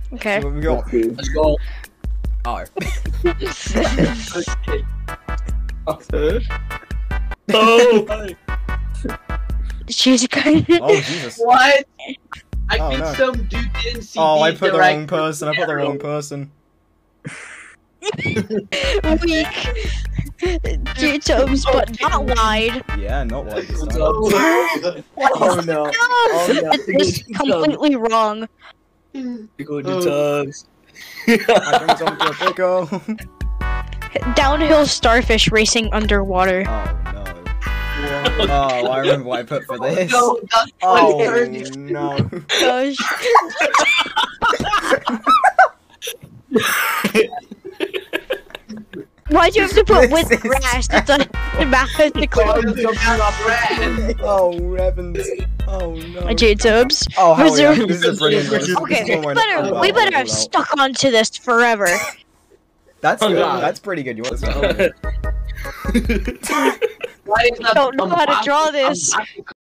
Okay. So we got. Let's go. Oh. Oh! She's kind Oh Jesus. What? I Oh, think no. some dude didn't see Oh, I the put the direct wrong person. I put the wrong person. weak. J-Tubes, but not wide. Yeah, not like this time. Oh no. Oh no. It's completely wrong. You're going to Tubbs. I bring some to a pickle. Downhill starfish racing underwater. Oh no. Oh, I remember what I put for this. No, that's Oh funny. no. Gosh. Why'd you have to put with This is grass? It's a map has to clear. Oh heavens. Oh no. J-Tubes. Oh hell Was yeah. there- This is a brilliant one. This is Okay, one where- we better have stuck onto this forever. That's Oh, good. God. That's pretty good. You want to Why is that Don't know how to draw this.